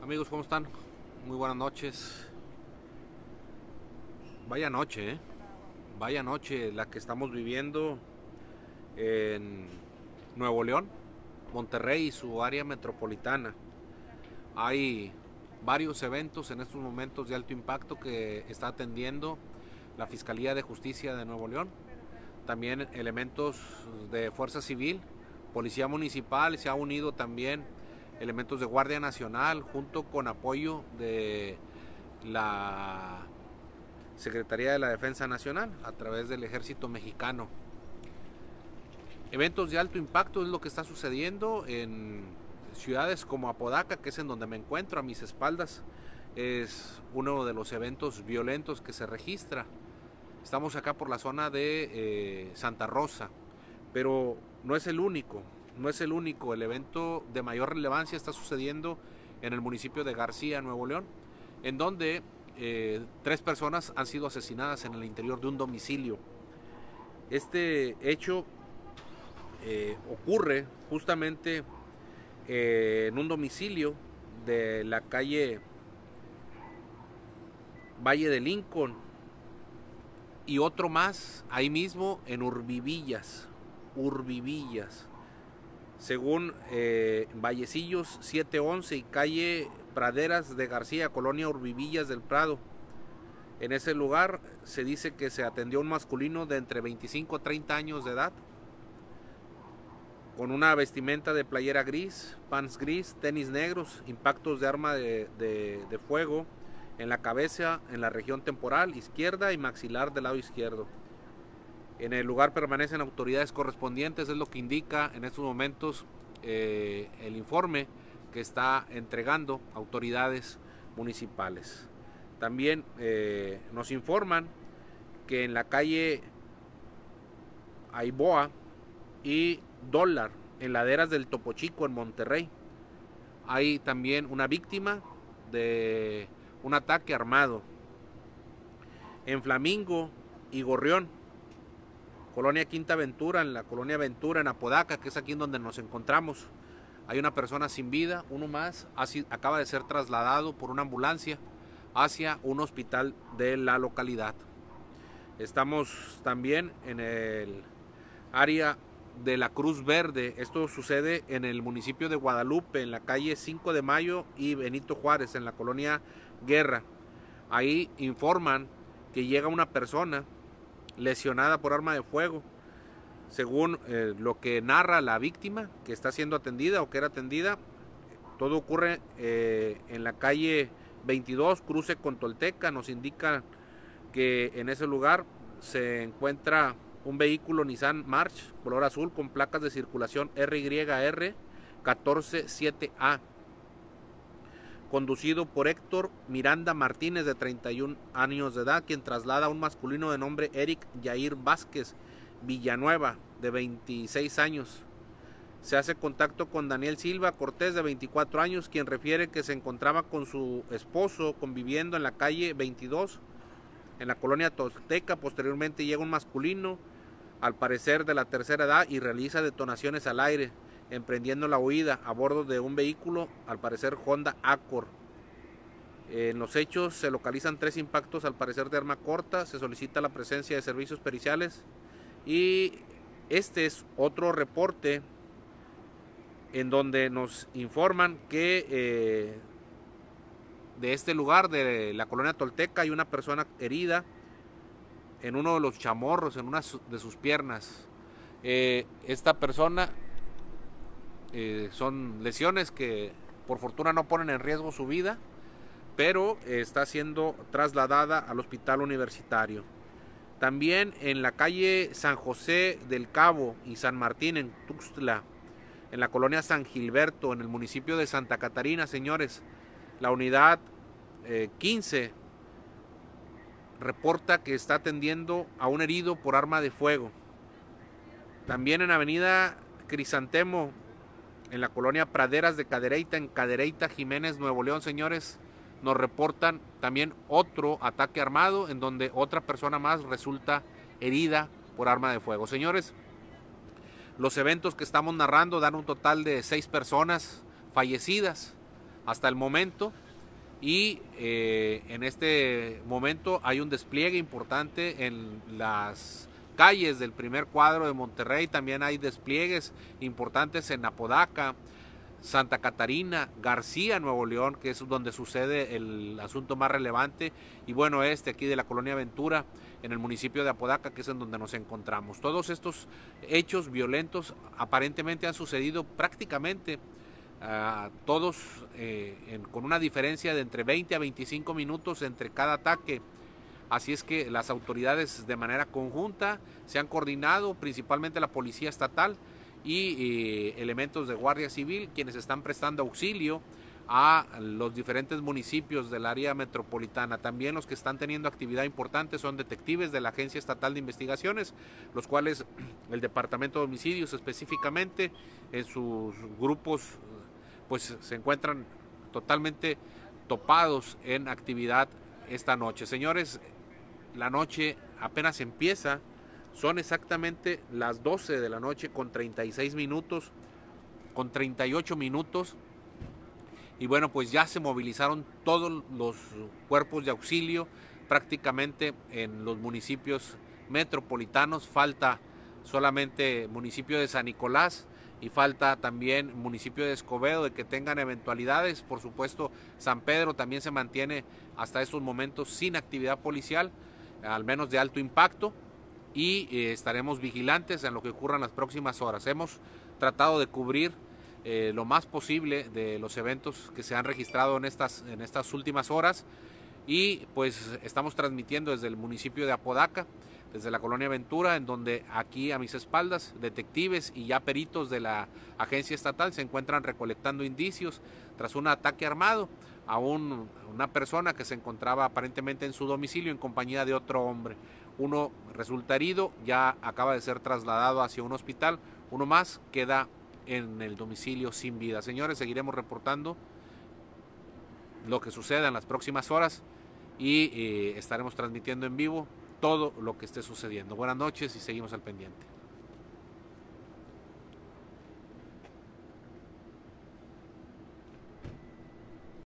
Amigos, ¿cómo están? Muy buenas noches. Vaya noche, ¿eh? Vaya noche la que estamos viviendo en Nuevo León, Monterrey y su área metropolitana. Hay varios eventos en estos momentos de alto impacto que está atendiendo la Fiscalía de Justicia de Nuevo León. También elementos de Fuerza Civil, Policía Municipal, se ha unido también elementos de Guardia Nacional junto con apoyo de la Secretaría de la Defensa Nacional a través del Ejército Mexicano. Eventos de alto impacto es lo que está sucediendo en ciudades como Apodaca, que es en donde me encuentro a mis espaldas. Es uno de los eventos violentos que se registra. Estamos acá por la zona de Santa Rosa, pero no es el único. No es el único. El evento de mayor relevancia está sucediendo en el municipio de García, Nuevo León, en donde 3 personas han sido asesinadas en el interior de un domicilio. Este hecho ocurre justamente en un domicilio de la calle Valle de Lincoln y otro más ahí mismo en Urbivillas. Según Vallecillos 711 y calle Praderas de García, colonia Urbivillas del Prado. En ese lugar se dice que se atendió a un masculino de entre 25 a 30 años de edad, con una vestimenta de playera gris, pants gris, tenis negros, impactos de arma de fuego en la cabeza, en la región temporal izquierda y maxilar del lado izquierdo. En el lugar permanecen autoridades correspondientes, es lo que indica en estos momentos el informe que está entregando autoridades municipales. También nos informan que en la calle Aiboa y Dólar, en laderas del Topo Chico en Monterrey, hay también una víctima de un ataque armado. En Flamingo y Gorrión, colonia Quinta Ventura, en la colonia Ventura en Apodaca, que es aquí en donde nos encontramos, hay una persona sin vida. Uno más acaba de ser trasladado por una ambulancia hacia un hospital de la localidad. Estamos también en el área de la Cruz Verde. Esto sucede en el municipio de Guadalupe, en la calle 5 de Mayo y Benito Juárez, en la colonia Guerra. Ahí informan que llega una persona lesionada por arma de fuego. Según lo que narra la víctima que está siendo atendida o que era atendida, todo ocurre en la calle 22, cruce con Tolteca. Nos indica que en ese lugar se encuentra un vehículo Nissan March color azul con placas de circulación RYR 147A, conducido por Héctor Miranda Martínez, de 31 años de edad, quien traslada a un masculino de nombre Eric Yair Vázquez Villanueva, de 26 años. Se hace contacto con Daniel Silva Cortés, de 24 años, quien refiere que se encontraba con su esposo conviviendo en la calle 22, en la colonia Tolteca. Posteriormente llega un masculino, al parecer de la tercera edad, y realiza detonaciones al aire, emprendiendo la huida a bordo de un vehículo, al parecer Honda Accord. En los hechos se localizan 3 impactos, al parecer de arma corta. Se solicita la presencia de servicios periciales y este es otro reporte en donde nos informan que de este lugar de la colonia Tolteca hay una persona herida en uno de los chamorros, en una de sus piernas. Esta persona son lesiones que por fortuna no ponen en riesgo su vida, pero está siendo trasladada al hospital universitario. También en la calle San José del Cabo y San Martín en Tuxtla, en la colonia San Gilberto, en el municipio de Santa Catarina, señores, la unidad 15 reporta que está atendiendo a un herido por arma de fuego. También en avenida Crisantemo, en la colonia Praderas de Cadereyta, en Cadereyta, Jiménez, Nuevo León, señores, nos reportan también otro ataque armado en donde otra persona más resulta herida por arma de fuego. Señores, los eventos que estamos narrando dan un total de 6 personas fallecidas. hasta el momento. Y en este momento hay un despliegue importante en las calles del primer cuadro de Monterrey. También hay despliegues importantes en Apodaca, Santa Catarina, García, Nuevo León, que es donde sucede el asunto más relevante, y bueno, aquí de la Colonia Ventura, en el municipio de Apodaca, que es en donde nos encontramos. Todos estos hechos violentos aparentemente han sucedido prácticamente todos con una diferencia de entre 20 a 25 minutos entre cada ataque. Así es que las autoridades de manera conjunta se han coordinado, principalmente la Policía Estatal y elementos de Guardia Civil, quienes están prestando auxilio a los diferentes municipios del área metropolitana. También los que están teniendo actividad importante son detectives de la Agencia Estatal de Investigaciones, los cuales el Departamento de Homicidios específicamente en sus grupos pues se encuentran totalmente topados en actividad esta noche. Señores, la noche apenas empieza, son exactamente las 12 de la noche con 36 minutos, con 38 minutos, y bueno, pues ya se movilizaron todos los cuerpos de auxilio prácticamente en los municipios metropolitanos. Falta solamente municipio de San Nicolás y falta también municipio de Escobedo de que tengan eventualidades. Por supuesto, San Pedro también se mantiene hasta estos momentos sin actividad policial, al menos de alto impacto, y estaremos vigilantes en lo que ocurra en las próximas horas. Hemos tratado de cubrir lo más posible de los eventos que se han registrado en estas últimas horas, y pues estamos transmitiendo desde el municipio de Apodaca, desde la Colonia Ventura, en donde aquí a mis espaldas detectives y ya peritos de la agencia estatal se encuentran recolectando indicios tras un ataque armado a una persona que se encontraba aparentemente en su domicilio en compañía de otro hombre. Uno resulta herido, ya acaba de ser trasladado hacia un hospital, uno más queda en el domicilio sin vida. Señores, seguiremos reportando lo que suceda en las próximas horas y estaremos transmitiendo en vivo todo lo que esté sucediendo. Buenas noches y seguimos al pendiente.